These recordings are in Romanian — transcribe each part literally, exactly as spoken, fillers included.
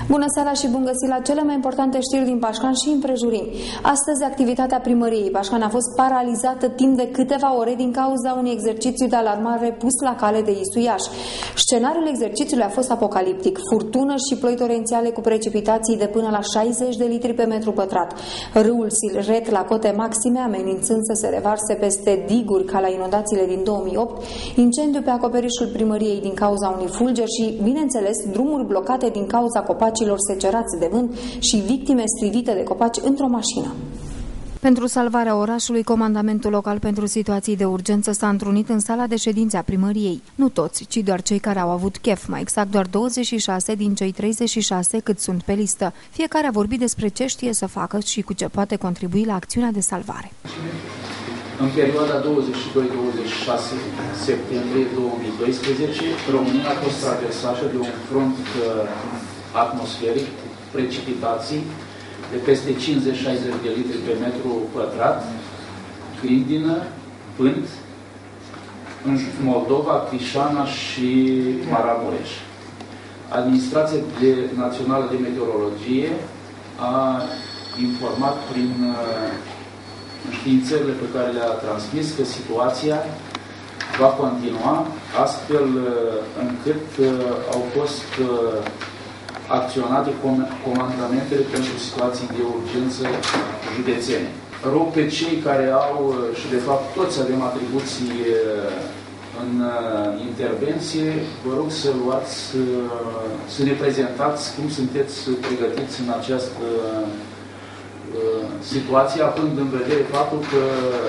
Bună seara și bun găsit la cele mai importante știri din Pașcani și împrejurimi. Astăzi, activitatea primăriei Pașcani a fost paralizată timp de câteva ore din cauza unui exercițiu de alarmare pus la cale de Istuiaș. Scenariul exercițiului a fost apocaliptic, furtună și ploi torențiale cu precipitații de până la șaizeci de litri pe metru pătrat. Râul Silret la cote maxime, amenințând să se revarse peste diguri ca la inundațiile din două mii opt, incendiu pe acoperișul primăriei din cauza unui fulger și, bineînțeles, drumuri blocate din cauza copacilor secerați de vânt și victime strivite de copaci într-o mașină. Pentru salvarea orașului, Comandamentul Local pentru Situații de Urgență s-a întrunit în sala de ședințe a primăriei. Nu toți, ci doar cei care au avut chef, mai exact doar douăzeci și șase din cei treizeci și șase cât sunt pe listă. Fiecare a vorbit despre ce știe să facă și cu ce poate contribui la acțiunea de salvare. În perioada douăzeci și doi douăzeci și șase septembrie două mii doisprezece, România a fost traversată de un front atmosferic, precipitații de peste cincizeci șaizeci de litri pe metru pătrat, grindină, vânt, în Moldova, Crișana și Maramureș. Administrația de, Națională de Meteorologie a informat prin înștiințările pe care le-a transmis că situația va continua, astfel încât au fost acționate comandamentele pentru situații de urgență județene. Rog pe cei care au, și de fapt toți avem atribuții în intervenție, vă rog să luați, să ne prezentați cum sunteți pregătiți în această situație, având în vedere faptul că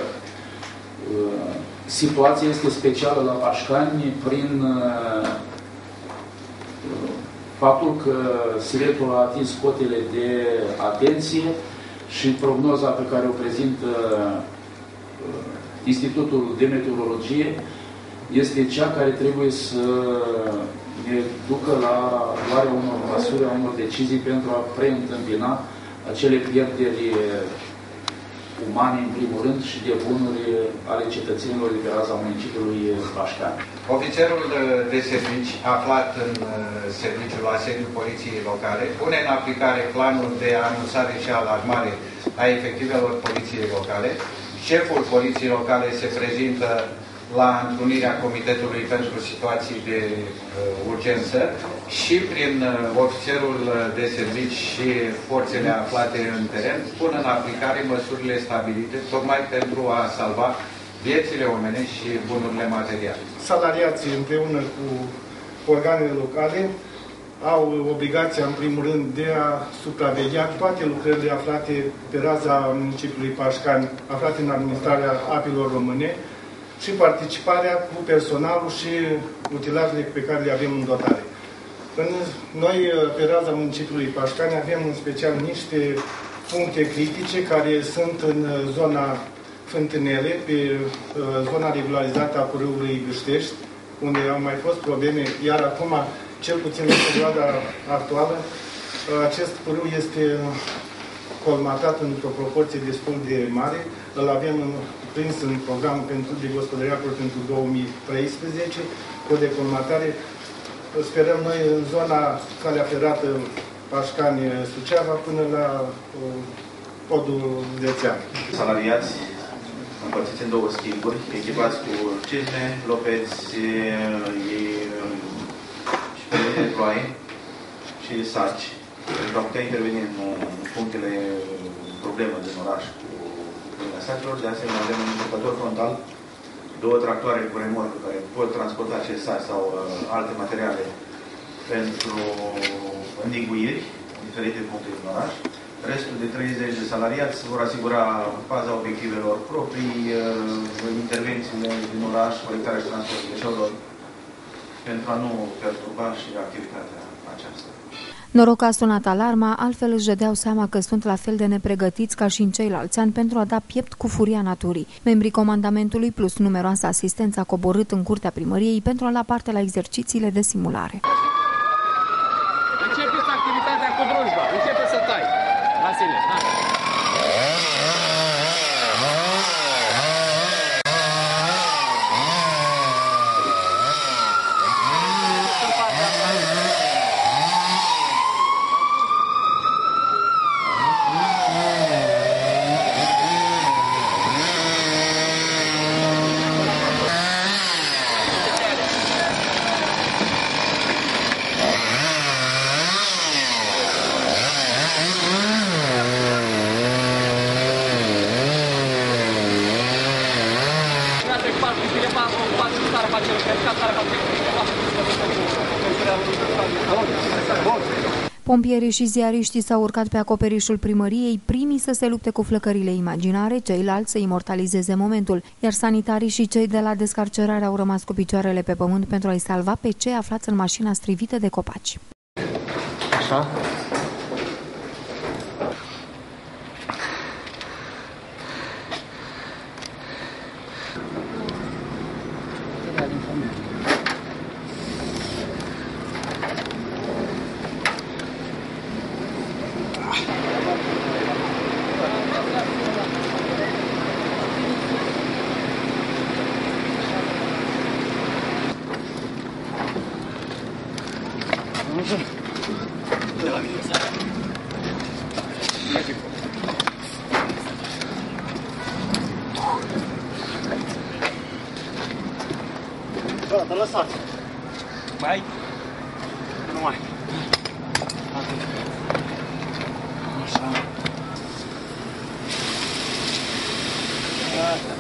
situația este specială la Pașcani prin faptul că Siretul a atins cotele de atenție și prognoza pe care o prezintă Institutul de Meteorologie este cea care trebuie să ne ducă la luarea unor măsuri, a unor decizii pentru a preîntâmpina acele pierderi umane, în primul rând, și de bunuri ale cetățenilor de pe raza municipiului Pașcani. Ofițerul de servici aflat în serviciul la sediul Poliției Locale pune în aplicare planul de anunțare și alarmare a efectivelor Poliției Locale. Șeful Poliției Locale se prezintă la întrunirea Comitetului pentru Situații de uh, Urgență și prin uh, ofițerul de servici și forțele aflate în teren pun în aplicare măsurile stabilite tocmai pentru a salva viețile omenești și bunurile materiale. Salariații împreună cu organele locale au obligația, în primul rând, de a supraveghea toate lucrările aflate pe raza municipiului Pașcani, aflate în administrarea apelor române, și participarea cu personalul și utilajele pe care le avem în dotare. Noi, pe raza municipiului Pașcani, avem în special niște puncte critice care sunt în zona Fântânele, pe zona regularizată a pârâului Gâștești, unde au mai fost probleme, iar acum, cel puțin în perioada actuală, acest pârâu este colmatat într-o proporție destul de mare. Îl avem prins în programul pentru de gospodărie pentru două mii treisprezece, cu decolmatare. Sperăm noi în zona calea ferată Pașcani-Suceava până la uh, podul Dețean. Salariați împărțiți în două schimburi, echipați cu cizme, lopeți și pelete de ploaie și saci, pentru a putea interveni în punctele probleme din oraș cu lumea sacilor. De asemenea, avem un încărcător frontal, două tractoare cu remorcă care pot transporta acest saci sau uh, alte materiale pentru înniguiri în diferite puncte din oraș. Restul de treizeci de salariați vor asigura faza obiectivelor proprii, uh, intervențiile din oraș, colectarea și transportul deșeurilor, pentru a nu perturba și activitatea aceasta. Noroc că a sunat alarma, altfel își dădeau seama că sunt la fel de nepregătiți ca și în ceilalți ani pentru a da piept cu furia naturii. Membrii comandamentului plus numeroasă asistență a coborât în curtea primăriei pentru a lua parte la exercițiile de simulare. Începeți activitatea cu drujba, începe să tai. Vasile, hai! Pompierii și ziariștii s-au urcat pe acoperișul primăriei, primii să se lupte cu flăcările imaginare, ceilalți să imortalizeze momentul, iar sanitarii și cei de la descarcerare au rămas cu picioarele pe pământ pentru a-i salva pe cei aflați în mașina strivită de copaci. Așa? Gata, lăsați. Mai? Nu mai. Așa. Gata.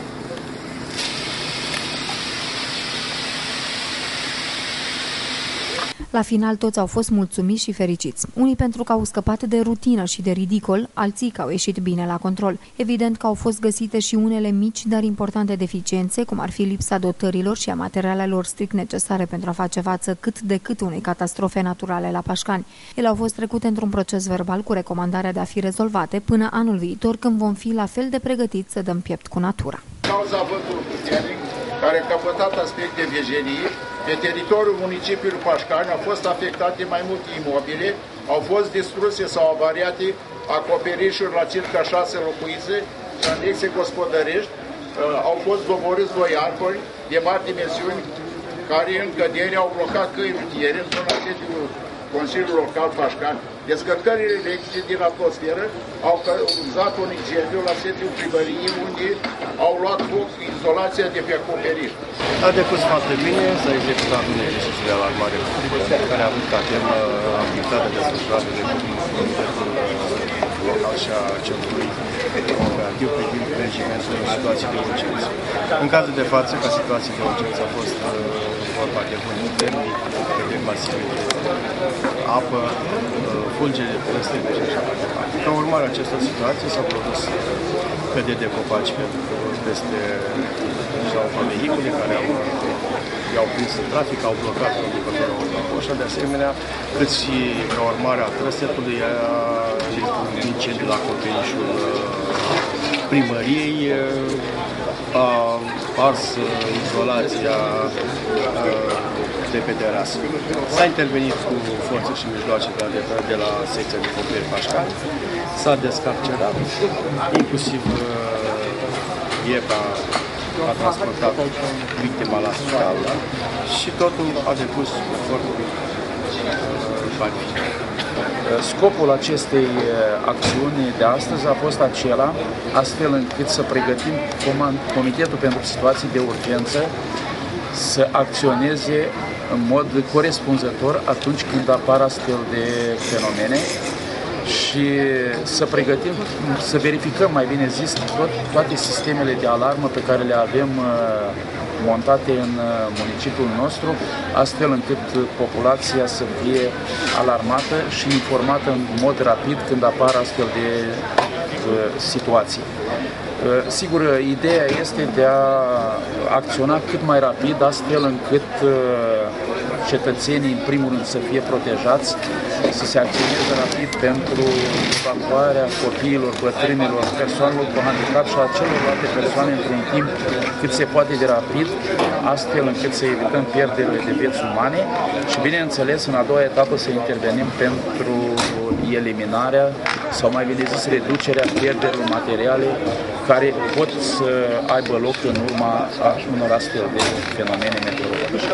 La final toți au fost mulțumiți și fericiți. Unii pentru că au scăpat de rutină și de ridicol, alții că au ieșit bine la control. Evident că au fost găsite și unele mici, dar importante deficiențe, cum ar fi lipsa dotărilor și a materialelor strict necesare pentru a face față cât de cât unei catastrofe naturale la Pașcani. Ele au fost trecute într-un proces verbal cu recomandarea de a fi rezolvate până anul viitor, când vom fi la fel de pregătiți să dăm piept cu natura. Cauza vântului puternic, care a căpătat aspect de vejenie, pe teritoriul municipiului Pașcani au fost afectate mai multe imobile, au fost distruse sau avariate acoperișuri la circa șase locuințe și anexe gospodărești, au fost doborâți doi arbori de mari dimensiuni care în cădere au blocat căi rutiere în zona sediului Consiliul Local Pașcani. Descărcările electrice din atmosferă au cauzat un incendiu la sediul primăriei, unde au luat foc izolația de pe acoperiș. A decurs foarte bine, s-a executat unele decizii de alarmare publică, care a avut ca temă activitatea desfășurată de Comitetul Local și a Centrului Operativ privind managementul în situații de urgență. În cazul de față, ca situații de urgență, a fost vorba de vânt termic, de masive de apă, fulgere, plăstine și așa mai departe. Ca urmare a acestor situații s-au produs căderi de copaci pentru că peste sau vehicule care au, i-au prins în trafic, au blocat conducătorul autocoșa, de asemenea, cât și ca urmare a trăsetului un incendiu la acoperișul primăriei, a ars izolația de pe terasă. S-a intervenit cu forțe și mijloace de la secția de pompieri Pașcani, s-a descarcerat, inclusiv E P A a transportat victima la spital și totul a depus foarte bine. Scopul acestei acțiuni de astăzi a fost acela, astfel încât să pregătim Comitetul pentru Situații de Urgență să acționeze în mod corespunzător atunci când apar astfel de fenomene și să pregătim, să verificăm, mai bine zis, tot, toate sistemele de alarmă pe care le avem montate în municipiul nostru, astfel încât populația să fie alarmată și informată în mod rapid când apar astfel de situații. Sigur, ideea este de a acționa cât mai rapid, astfel încât cetățenii, în primul rând, să fie protejați, să se acționeze rapid pentru evacuarea copiilor, bătrânilor, persoanelor cu handicap și a celorlalte persoane într-un timp cât se poate de rapid, astfel încât să evităm pierderile de vieți umane și, bineînțeles, în a doua etapă să intervenim pentru eliminarea sau, mai bine zis, reducerea pierderilor materiale care pot să aibă loc în urma unor astfel de fenomene meteorologice.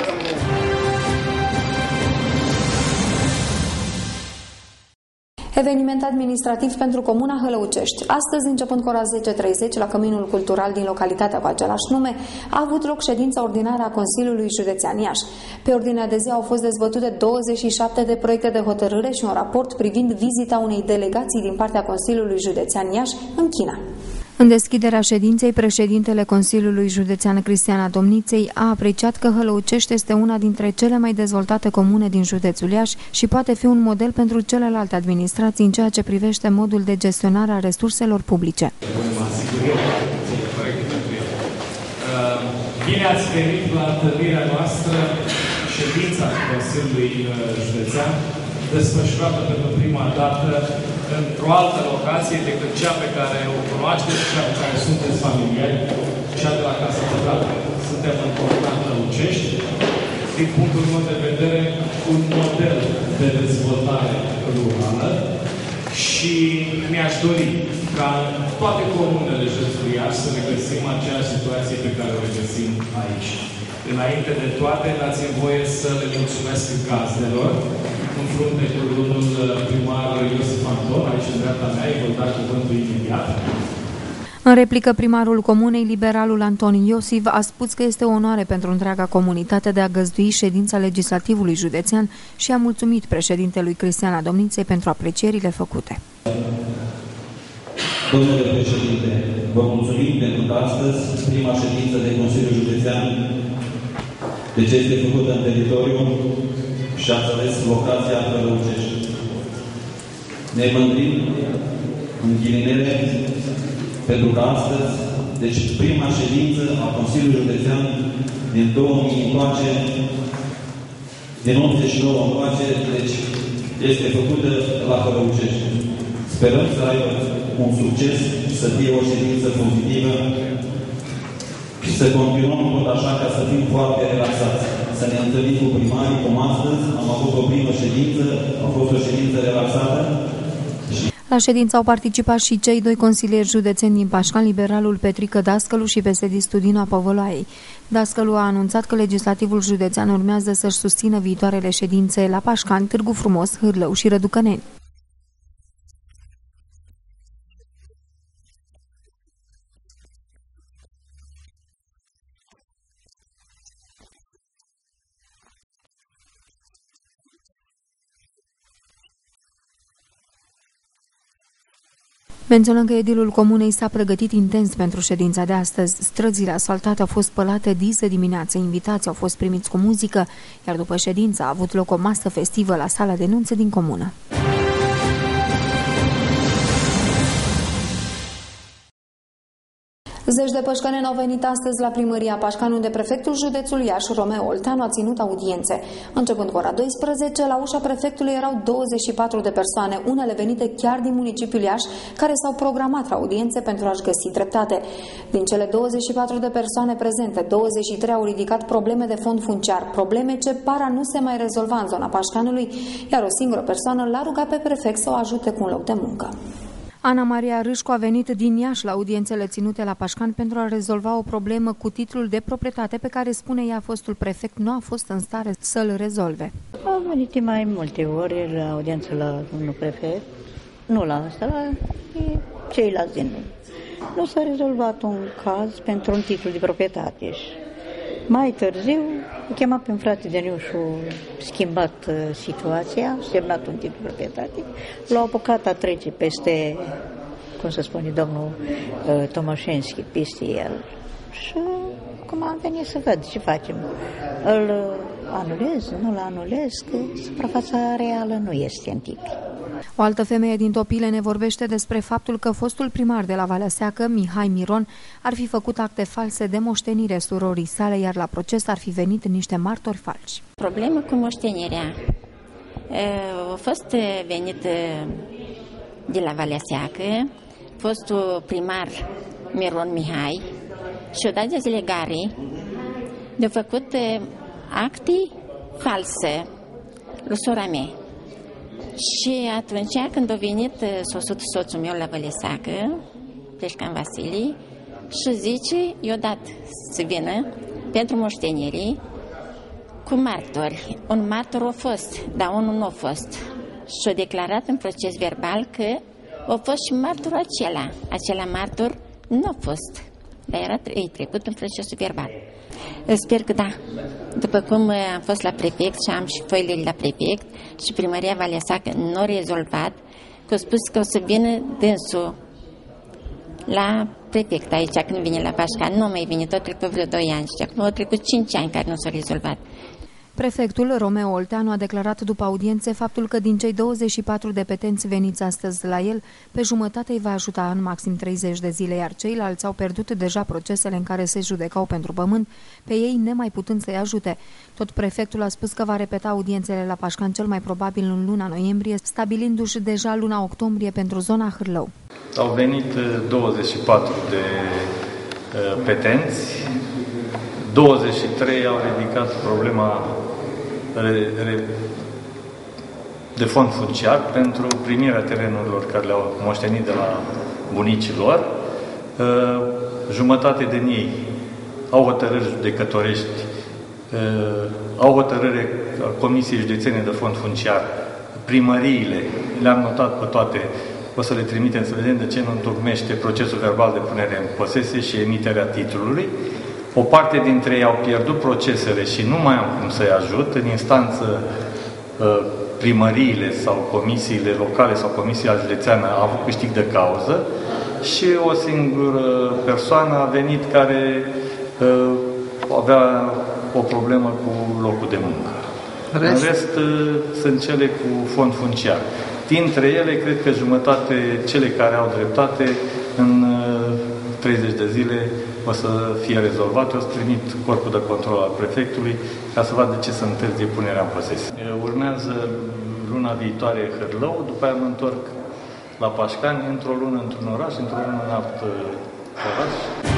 Eveniment administrativ pentru Comuna Hălăucești. Astăzi, începând cu ora zece și treizeci, la Căminul Cultural din localitatea cu același nume, a avut loc ședința ordinară a Consiliului Județean Iași. Pe ordinea de zi au fost dezbătute douăzeci și șapte de proiecte de hotărâre și un raport privind vizita unei delegații din partea Consiliului Județean Iași în China. În deschiderea ședinței, președintele Consiliului Județean Cristiana Domniței a apreciat că Hălăucești este una dintre cele mai dezvoltate comune din județul Iași și poate fi un model pentru celelalte administrații în ceea ce privește modul de gestionare a resurselor publice. Bine ați venit la întâlnirea noastră, ședința Consiliului Județean, desfășurată pentru prima dată într-o altă locație decât cea pe care o cunoașteți, cea pe care sunteți familiari, cea de la Casa Pătrată. Suntem în Comunal Hălăucești, din punctul meu de vedere, un model de dezvoltare rurală și mi-aș dori ca în toate comunele județului Iași să ne găsim aceeași situație pe care o regăsim aici. Înainte de toate, dați-mi voie să le mulțumesc gazdelor, în frunte cu domnul primar Iosif Anton, aici în dreapta mea, îi voi da cuvântul imediat. În replică, primarul comunei, liberalul Anton Iosif, a spus că este o onoare pentru întreaga comunitate de a găzdui ședința legislativului județean și a mulțumit președintelui Cristiana Domniței pentru aprecierile făcute. Domnule președinte, vă mulțumim pentru că astăzi, prima ședință de Consiliul Județean, de ce este făcută în teritoriu și ați ales locația Hălăucești. Ne mândrim în ghilinele pentru că astăzi, deci prima ședință a Consiliului Județean din două mii încoace, din optzeci și nouă încoace, deci este făcută la Hălăucești. Sperăm să aibă un succes și să fie o ședință pozitivă și să continuăm tot așa ca să fim foarte relaxați. Să ne întâlnim cu primarii, cum astăzi, am avut o primă ședință, a fost o ședință relaxată. La ședință au participat și cei doi consilieri județeni din Pașcan, liberalul Petrică Dascălu și P S D-istul Dinu Apăvăloaiei. Dascălu a anunțat că legislativul județean urmează să-și susțină viitoarele ședințe la Pașcan, Târgu Frumos, Hârlău și Răducăneni. Menționăm că edilul comunei s-a pregătit intens pentru ședința de astăzi. Străzile asfaltate au fost spălate dis de dimineață, invitații au fost primiți cu muzică, iar după ședință a avut loc o masă festivă la sala de nunți din comună. Zeci de pășcăneni au venit astăzi la primăria Pașcan, unde prefectul județului Iași, Romeo Olteanu, a ținut audiențe. Începând cu ora douăsprezece, la ușa prefectului erau douăzeci și patru de persoane, unele venite chiar din municipiul Iași, care s-au programat la audiențe pentru a-și găsi dreptate. Din cele douăzeci și patru de persoane prezente, douăzeci și trei au ridicat probleme de fond funciar, probleme ce par a nu se mai rezolva în zona Pașcanului, iar o singură persoană l-a rugat pe prefect să o ajute cu un loc de muncă. Ana Maria Râșcu a venit din Iași la audiențele ținute la Pașcan pentru a rezolva o problemă cu titlul de proprietate pe care, spune ea, fostul prefect nu a fost în stare să-l rezolve. Am venit mai multe ori la audiență la domnul prefect, nu la asta, la ceilalți din noi. Nu s-a rezolvat un caz pentru un titlu de proprietate. Mai târziu, a chemat pe un frate de Niu și a schimbat uh, situația, a semnat un titlu de proprietate, l-a apucat a trece peste, cum se spune, domnul uh, Tomașenski, peste el. Și acum am venit să văd ce facem. Îl anulez, nu-l anulez, că suprafața reală nu este antică. O altă femeie din Topile ne vorbește despre faptul că fostul primar de la Valea Seacă, Mihai Miron, ar fi făcut acte false de moștenire surorii sale, iar la proces ar fi venit niște martori falși. Problemă cu moștenirea. A fost venit de la Valea Seacă, fostul primar Miron Mihai și o dat de delegare de făcut acte false lui sora mea. Și atunci când a venit soțul, soțul meu la Vălesacă, Pleșcan Vasile, și zice, i-a dat să vină pentru moștenire cu martori. Un martor a fost, dar unul nu a fost. Și a declarat în proces verbal că a fost și martorul acela. Acela martor nu a fost, dar era e trecut în procesul verbal. Sper că da. După cum am fost la prefect și am și foile la prefect și primăria Valea Seacă nu a rezolvat, că a spus că o să vină dânsul la prefect aici, când vine la Pașcan. Nu mai vine, tot trecut vreo doi ani și acum au trecut cinci ani care nu s-au rezolvat. Prefectul Romeo Olteanu a declarat după audiențe faptul că din cei douăzeci și patru de petenți veniți astăzi la el, pe jumătate îi va ajuta în maxim treizeci de zile, iar ceilalți au pierdut deja procesele în care se judecau pentru pământ, pe ei nemai putând să-i ajute. Tot prefectul a spus că va repeta audiențele la Pașcan cel mai probabil în luna noiembrie, stabilindu-și deja luna octombrie pentru zona Hârlău. Au venit douăzeci și patru de uh, petenți, douăzeci și trei au ridicat problema de fond funciar pentru primirea terenurilor care le-au moștenit de la bunicii lor. Jumătate din ei au hotărâri judecătorești, au hotărâre a Comisiei Județene de Fond Funciar. Primăriile le-am notat pe toate, o să le trimitem să vedem de ce nu întocmește procesul verbal de punere în posesie și emiterea titlului. O parte dintre ei au pierdut procesele și nu mai am cum să-i ajut. În instanță, primăriile sau comisiile locale sau comisia județeană a avut câștig de cauză și o singură persoană a venit care avea o problemă cu locul de muncă. Rest? În rest, sunt cele cu fond funciar. Dintre ele, cred că jumătate, cele care au dreptate, în treizeci de zile o să fie rezolvate, o să trimit corpul de control al prefectului ca să vadă ce se întârzie punerea în posesie. Urmează luna viitoare Hârlău, după aia mă întorc la Pașcani, într-o lună într-un oraș, într-o lună în alt oraș.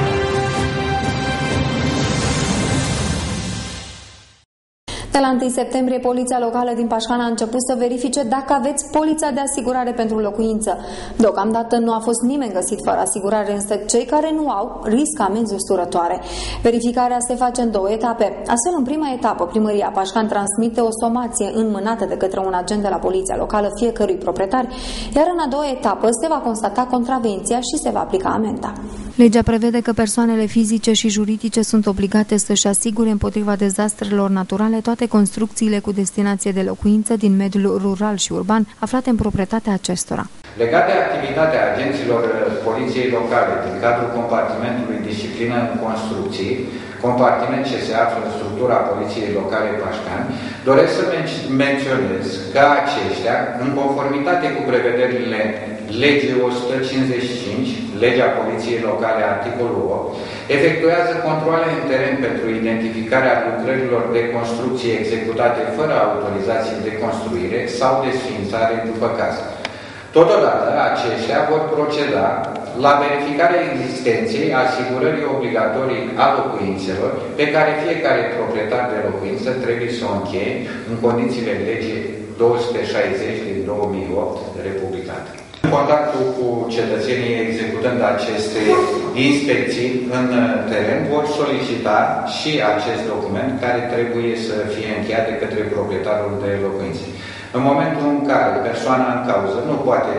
De la întâi septembrie, Poliția Locală din Pașcan a început să verifice dacă aveți polița de asigurare pentru locuință. Deocamdată nu a fost nimeni găsit fără asigurare, însă cei care nu au riscă amenzi usturătoare. Verificarea se face în două etape. Astfel, în prima etapă, Primăria Pașcan transmite o somație înmânată de către un agent de la Poliția Locală fiecărui proprietar, iar în a doua etapă se va constata contravenția și se va aplica amenda. Legea prevede că persoanele fizice și juridice sunt obligate să-și asigure împotriva dezastrelor naturale toate construcțiile cu destinație de locuință din mediul rural și urban aflate în proprietatea acestora. Legat de activitatea agenților Poliției Locale din cadrul compartimentului Disciplină în Construcții, compartiment ce se află în structura Poliției Locale Pașcan, doresc să men menționez că aceștia, în conformitate cu prevederile Legii o sută cincizeci și cinci, Legea Poliției Locale, articolul opt, efectuează controale în teren pentru identificarea lucrărilor de construcție executate fără autorizație de construire sau de sființare după caz. Totodată, aceștia vor proceda la verificarea existenței asigurării obligatorii a locuințelor pe care fiecare proprietar de locuință trebuie să o încheie în condițiile legii două sute șaizeci din două mii opt republicane. În contactul cu cetățenii executând aceste inspecții în teren vor solicita și acest document care trebuie să fie încheiat de către proprietarul de locuințe. În momentul în care persoana în cauză nu poate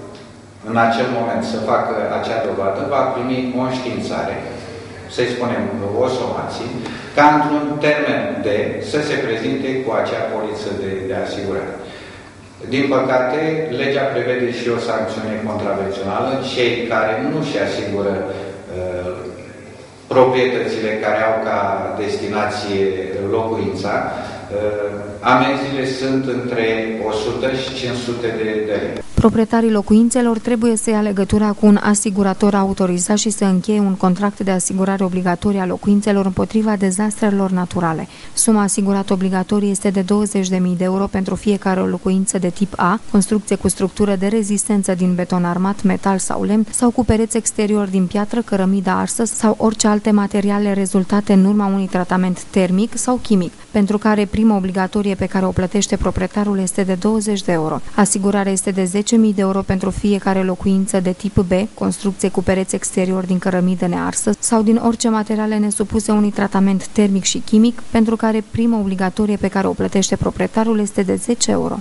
în acel moment să facă acea dovadă, va primi o înștiințare, să-i spunem o somație, ca într-un termen de să se prezinte cu acea poliță de, de asigurare. Din păcate, legea prevede și o sancțiune contravențională. Cei care nu și asigură uh, proprietățile care au ca destinație locuința, uh, amenziile sunt între o sută și cinci sute de lei. Proprietarii locuințelor trebuie să ia legătura cu un asigurator autorizat și să încheie un contract de asigurare obligatorie a locuințelor împotriva dezastrelor naturale. Suma asigurată obligatorie este de douăzeci de mii de euro pentru fiecare locuință de tip A, construcție cu structură de rezistență din beton armat, metal sau lemn sau cu pereți exteriori din piatră, cărămidă arsă sau orice alte materiale rezultate în urma unui tratament termic sau chimic, pentru care prima obligatorie pe care o plătește proprietarul este de douăzeci de euro. Asigurarea este de zece mii de euro pentru fiecare locuință de tip B, construcție cu pereți exteriori din cărămidă nearsă sau din orice materiale nesupuse unui tratament termic și chimic, pentru care prima obligatorie pe care o plătește proprietarul este de zece euro.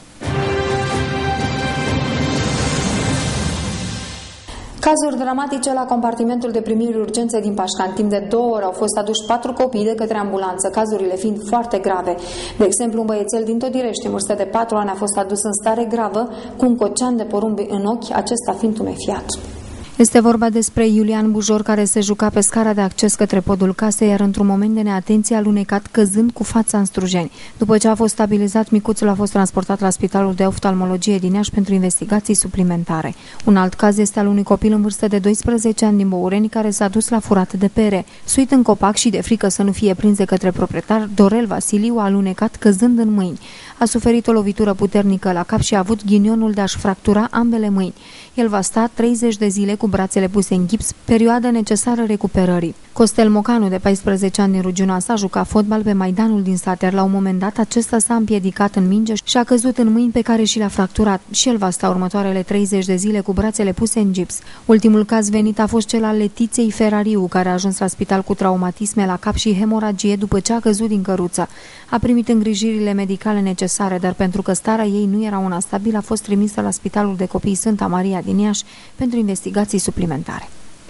Cazuri dramatice la compartimentul de primiri urgențe din Pașcan. Timp de două ore au fost aduși patru copii de către ambulanță, cazurile fiind foarte grave. De exemplu, un băiețel din Todirești, în vârstă de patru ani, a fost adus în stare gravă cu un cocean de porumb în ochi, acesta fiind tumefiat. Este vorba despre Iulian Bujor, care se juca pe scara de acces către podul casei, iar într-un moment de neatenție a alunecat căzând cu fața în Strujeni. După ce a fost stabilizat, micuțul a fost transportat la Spitalul de Oftalmologie din Iași pentru investigații suplimentare. Un alt caz este al unui copil în vârstă de doisprezece ani din Băureni, care s-a dus la furat de pere. Suit în copac și de frică să nu fie prins de către proprietar, Dorel Vasiliu a alunecat căzând în mâini. A suferit o lovitură puternică la cap și a avut ghinionul de a-și fractura ambele mâini. El va sta treizeci de zile cu brațele puse în gips, perioadă necesară recuperării. Costel Mocanu, de paisprezece ani din Ruginoasa, juca fotbal pe Maidanul din sat, iar la un moment dat acesta s-a împiedicat în minge și a căzut în mâini pe care și le-a fracturat. Și el va sta următoarele treizeci de zile cu brațele puse în gips. Ultimul caz venit a fost cel al Letiției Ferariu, care a ajuns la spital cu traumatisme la cap și hemoragie după ce a căzut din căruță. A primit îngrijirile medicale necesare, dar pentru că starea ei nu era una stabilă, a fost trimisă la Spitalul de Copii Sfânta Maria din Iași pentru investigații suplimentare.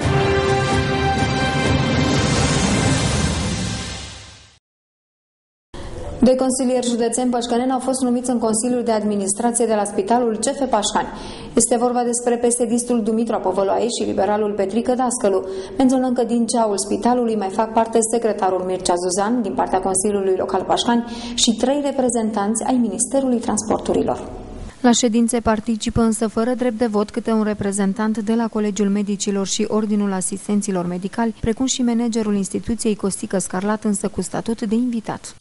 Doi consilieri județeni pășcăneni au fost numiți în Consiliul de Administrație de la Spitalul C F Pașcani. Este vorba despre P S D-istul Dumitru Povăloaie și liberalul Petrică Dascălu. Menționăm că din ceaul spitalului mai fac parte secretarul Mircea Zuzan din partea Consiliului Local Pașcani și trei reprezentanți ai Ministerului Transporturilor. La ședințe participă însă fără drept de vot câte un reprezentant de la Colegiul Medicilor și Ordinul Asistenților Medicali, precum și managerul instituției Costică Scarlat, însă cu statut de invitat.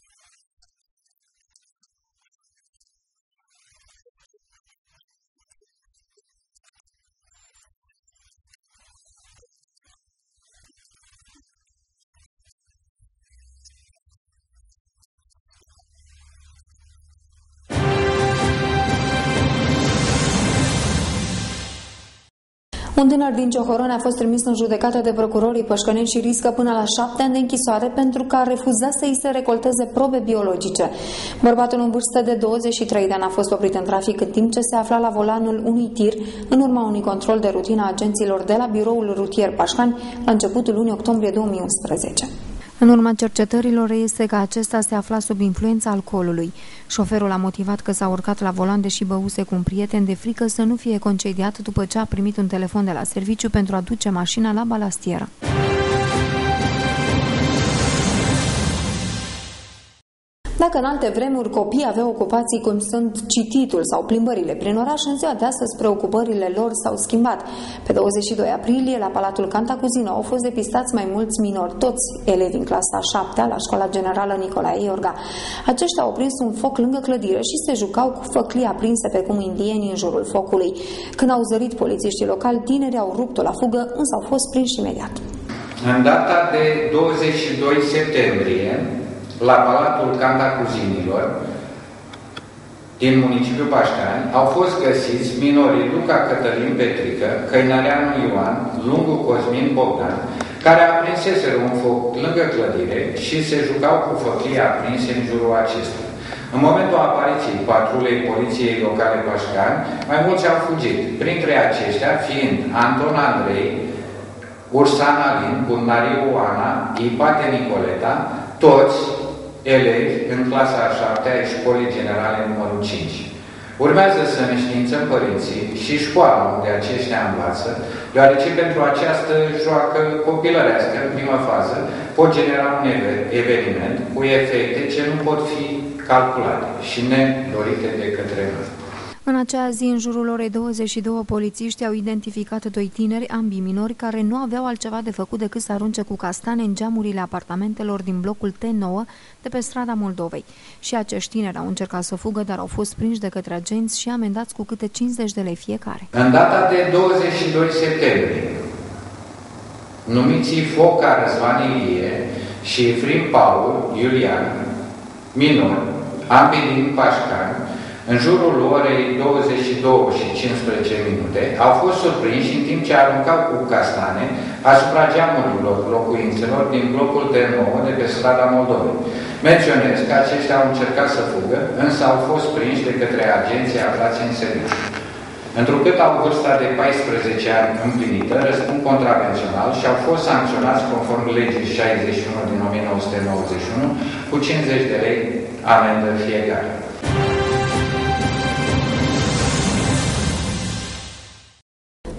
Un tânăr din Ciohoroni a fost trimis în judecată de procurorii pășcăneni și riscă până la șapte ani de închisoare pentru că a refuzat să îi se recolteze probe biologice. Bărbatul în vârstă de douăzeci și trei de ani a fost oprit în trafic în timp ce se afla la volanul unui tir în urma unui control de rutină a agenților de la biroul rutier Pașcani la începutul lunii octombrie două mii unsprezece. În urma cercetărilor reiese că acesta se afla sub influența alcoolului. Șoferul a motivat că s-a urcat la volan deși băuse cu un prieten de frică să nu fie concediat după ce a primit un telefon de la serviciu pentru a duce mașina la balastieră. Dacă în alte vremuri copiii aveau ocupații cum sunt cititul sau plimbările prin oraș, în ziua de astăzi preocupările lor s-au schimbat. Pe douăzeci și doi aprilie, la Palatul Cantacuzino, au fost depistați mai mulți minori, toți elevi în clasa a șaptea, la Școala Generală Nicolae Iorga. Aceștia au prins un foc lângă clădire și se jucau cu făclii aprinse pe cum indienii în jurul focului. Când au zărit polițiștii locali, tinerii au rupt-o la fugă, însă au fost prinși imediat. În data de douăzeci și doi septembrie, la Palatul Cantacuzinilor din municipiul Pașcani au fost găsiți minorii Luca Cătălin Petrică, Căinăreanu Ioan, Lungu Cosmin Bogdan, care aprinseseră un foc lângă clădire și se jucau cu făclii aprinse în jurul acestuia. În momentul apariției patrulei Poliției Locale Pașcani, mai mulți au fugit, printre aceștia fiind Anton Andrei, Ursan Alin, Bunariu Oana, Ipate Nicoleta, toți elevi în clasa a șaptea a Școlii Generale numărul cinci. Urmează să înștiințăm părinții și școala unde aceștia învață, deoarece pentru această joacă copilărească, în prima fază, pot genera un eveniment cu efecte ce nu pot fi calculate și nedorite de către noi. În acea zi, în jurul orei douăzeci și două, polițiști au identificat doi tineri, ambii minori, care nu aveau altceva de făcut decât să arunce cu castane în geamurile apartamentelor din blocul T nouă de pe strada Moldovei. Și acești tineri au încercat să fugă, dar au fost prinși de către agenți și amendați cu câte cincizeci de lei fiecare. În data de douăzeci și doi septembrie, numiții Foca Răzvan Ilie și Efrim Paul Iulian, minori, ambii din Pașcani, în jurul orei douăzeci și două și cincisprezece minute, au fost surprinși în timp ce aruncau cu castane asupra geamurilor locuințelor din blocul T nouă de pe strada Moldovei. Menționez că aceștia au încercat să fugă, însă au fost prinși de către agenții aflați în serviciu. Întrucât au vârsta de paisprezece ani împlinită, răspund contravențional și au fost sancționați conform legii șaizeci și unu din o mie nouă sute nouăzeci și unu cu cincizeci de lei amendă fiecare.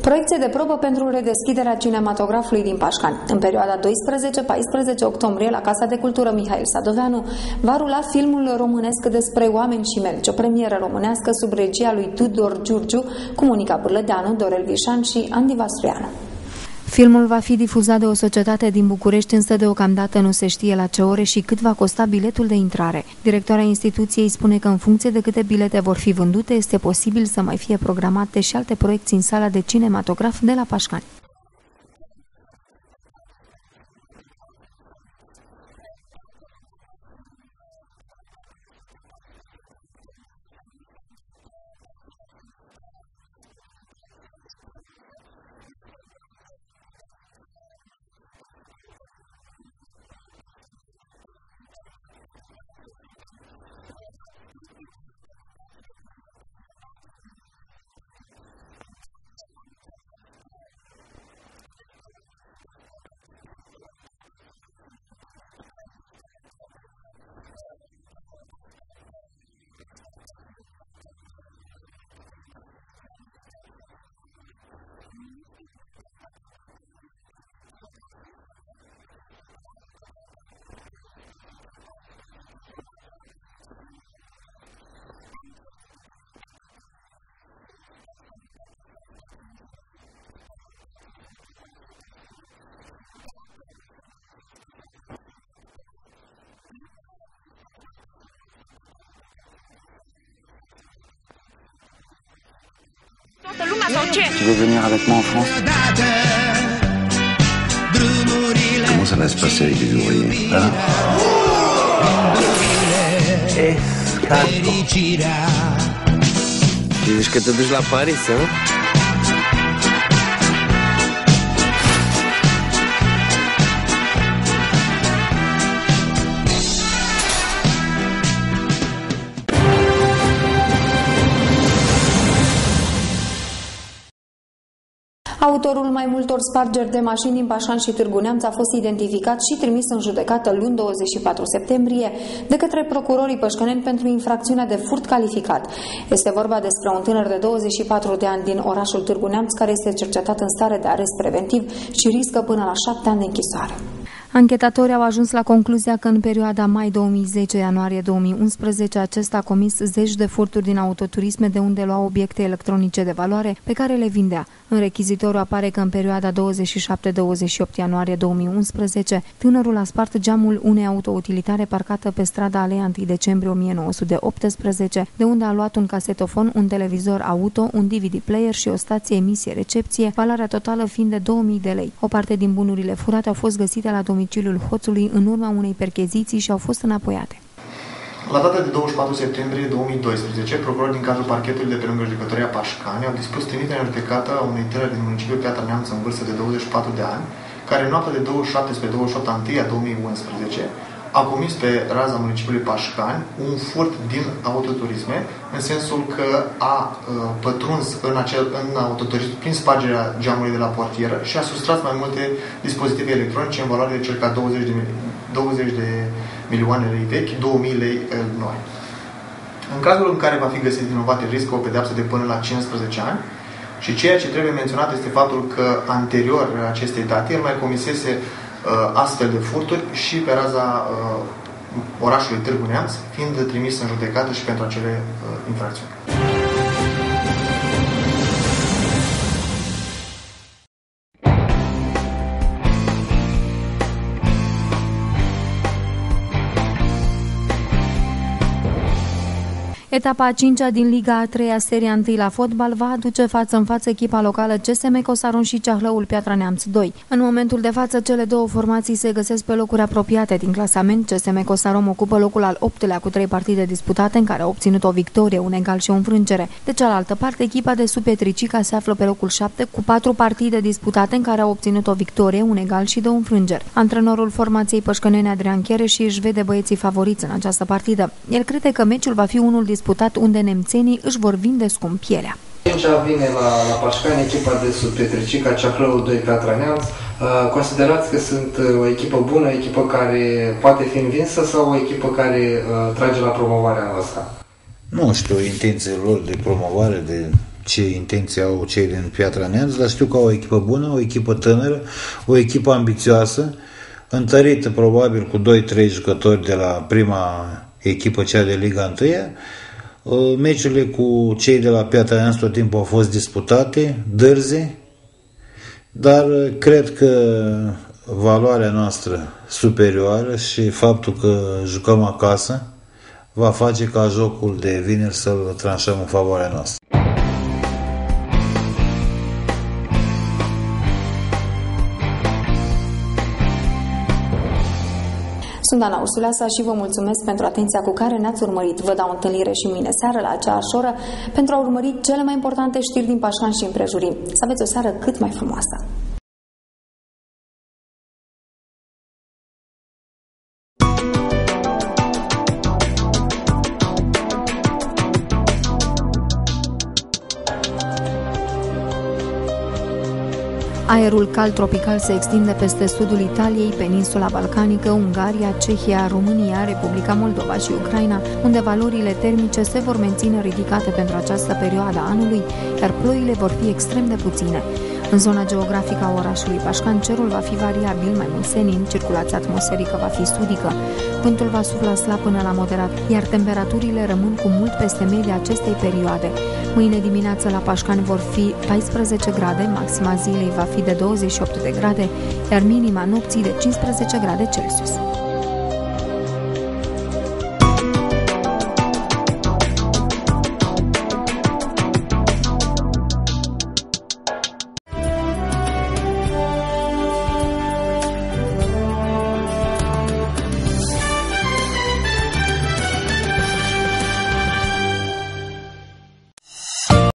Proiecție de probă pentru redeschiderea cinematografului din Pașcani. În perioada doisprezece paisprezece octombrie, la Casa de Cultură Mihail Sadoveanu, va rula filmul românesc despre oameni și melci, o premieră românească sub regia lui Tudor Giurgiu, cu Monica Bârlădeanu, Dorel Vișan și Andy Vastruianu. Filmul va fi difuzat de o societate din București, însă deocamdată nu se știe la ce ore și cât va costa biletul de intrare. Directoarea instituției spune că în funcție de câte bilete vor fi vândute, este posibil să mai fie programate și alte proiecții în sala de cinematograf de la Pașcani. Tu veux venir avec moi en France? Comment ça va se passer avec les ouvriers, hein? Escato. Zici că te duci la Paris, hein? Autorul mai multor spargeri de mașini din Pașcani și Târgu Neamț a fost identificat și trimis în judecată luni douăzeci și patru septembrie de către procurorii pășcăneni pentru infracțiunea de furt calificat. Este vorba despre un tânăr de douăzeci și patru de ani din orașul Târgu Neamț care este cercetat în stare de arest preventiv și riscă până la șapte ani de închisoare. Anchetatorii au ajuns la concluzia că în perioada mai două mii zece - ianuarie două mii unsprezece acesta a comis zeci de furturi din autoturisme de unde lua obiecte electronice de valoare pe care le vindea. În rechizitoriu apare că în perioada douăzeci și șapte - douăzeci și opt ianuarie două mii unsprezece tânărul a spart geamul unei autoutilitare parcată pe strada Alea întâi decembrie o mie nouă sute optsprezece, de unde a luat un casetofon, un televizor auto, un D V D player și o stație emisie-recepție, valoarea totală fiind de două mii de lei. O parte din bunurile furate au fost găsite la domiciliul hoțului în urma unei percheziții și au fost înapoiate. La data de douăzeci și patru septembrie două mii doisprezece, procurori din cadrul parchetului de pe lângă judecătoria Pașcani au dispus trimiterea în judecată a unui tânăr din municipiul Piatra Neamț în vârstă de douăzeci și patru de ani, care în noaptea de douăzeci și șapte spre douăzeci și opt a întâi a două mii unsprezece a comis pe raza municipiului Pașcani un furt din autoturisme, în sensul că a uh, pătruns în, acel, în autoturism prin spargerea geamului de la portieră și a sustras mai multe dispozitive electronice în valoare de circa douăzeci de milioane lei vechi, două mii lei noi. În cazul în care va fi găsit vinovat, riscă o pedeapsă de până la cincisprezece ani și ceea ce trebuie menționat este faptul că anterior acestei date el mai comisese uh, astfel de furturi și pe raza uh, orașului Târgu Neamț, fiind trimis în judecată și pentru acele uh, infracțiuni. Etapa a cincea din Liga a treia, seria întâi la fotbal, va aduce față în față echipa locală C S M Cosaron și Ceahlăul Piatra Neamț doi. În momentul de față, cele două formații se găsesc pe locuri apropiate din clasament. C S M Cosaron ocupă locul al optulea cu trei partide disputate, în care a obținut o victorie, un egal și o înfrângere. De cealaltă parte, echipa de sub Petricica se află pe locul șapte cu patru partide disputate, în care a obținut o victorie, un egal și două înfrângeri. Antrenorul formației pășcănene Adrian Chereși își vede băieții favoriți în această partidă. El crede că meciul va fi unul disputat unde nemțenii își vor vinde scump pielea. Aici vine la, la Pașcani echipa de sub Petricica, Ceahlăul doi Piatra Neamț. Considerați că sunt o echipă bună, o echipă care poate fi învinsă sau o echipă care uh, trage la promovarea asta? Nu știu intențiile lor de promovare, de ce intenții au cei din Piatra Neamț, dar știu că au o echipă bună, o echipă tânără, o echipă ambițioasă, întărită probabil cu doi trei jucători de la prima echipă, cea de Liga unu. Meciurile cu cei de la Piatra Neamț tot timpul au fost disputate, dârzi, dar cred că valoarea noastră superioară și faptul că jucăm acasă va face ca jocul de vineri să-l tranșăm în favoarea noastră. Sunt Ana Ursuleasa și vă mulțumesc pentru atenția cu care ne-ați urmărit. Vă dau întâlnire și mâine seară la aceeași oră pentru a urmări cele mai importante știri din Pașcani și împrejurim. Să aveți o seară cât mai frumoasă! Aerul cald tropical se extinde peste sudul Italiei, peninsula balcanică, Ungaria, Cehia, România, Republica Moldova și Ucraina, unde valorile termice se vor menține ridicate pentru această perioadă a anului, iar ploile vor fi extrem de puține. În zona geografică a orașului Pașcani, cerul va fi variabil, mai mult senin, circulația atmosferică va fi sudică, vântul va sufla slab până la moderat, iar temperaturile rămân cu mult peste media acestei perioade. Mâine dimineață la Pașcani vor fi paisprezece grade, maxima zilei va fi de douăzeci și opt de grade, iar minima nopții de cincisprezece grade Celsius.